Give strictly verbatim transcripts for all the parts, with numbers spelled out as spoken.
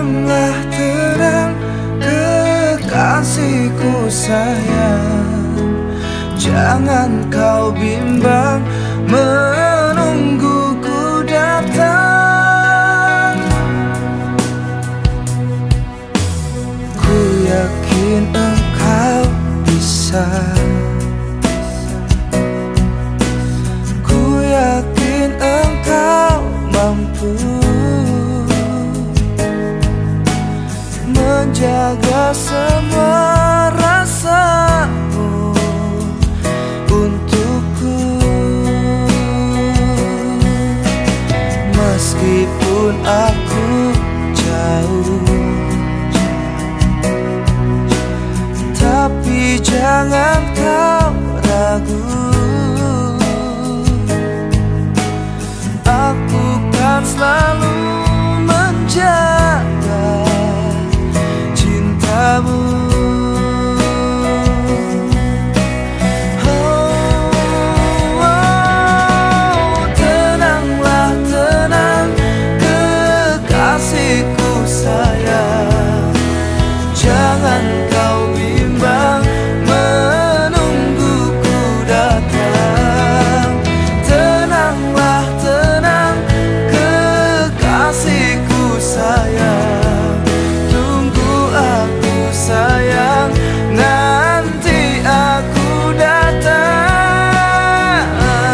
Tenanglah tenang kekasihku sayang, jangan kau bimbang menungguku datang. Ku yakin engkau bisa, ku yakin engkau mampu menjaga semua rasamu untukku. Meskipun aku jauh, tapi jangan kau ragu, aku kan selalu menjaga cintamu. Oh, oh, tenanglah tenang kekasihku sayang, jangan kau bimbang menungguku datang. Tenanglah tenang kekasihku sayang, tunggu aku sayang, nanti aku datang.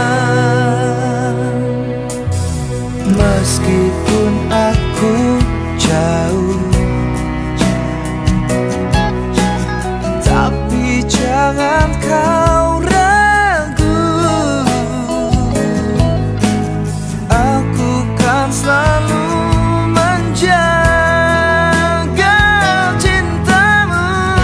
Meskipun aku jauh, tapi jangan kau ragu, aku kan selalu menjaga cintamu.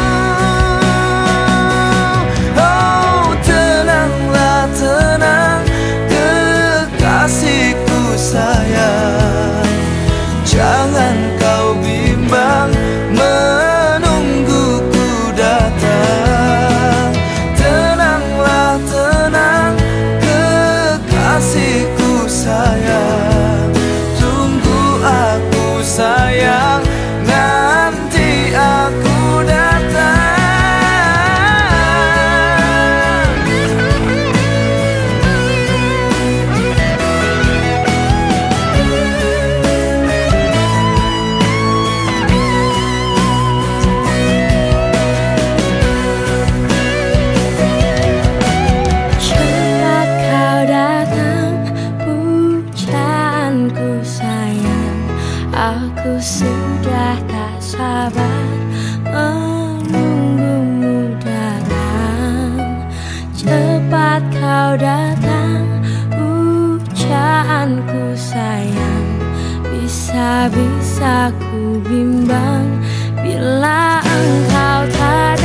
Oh, tenanglah tenang kekasihku sayang, jangan kau bimbang menungguku datang. Tenanglah tenang kekasihku sayang, tunggu aku sayang, nanti aku datang. Cepat kau datang, pujaanku sayang, aku sudah tak sabar menunggumu datang. Cepat kau datang, pujaanku sayang, bisa-bisa ku bimbang bila engkau tak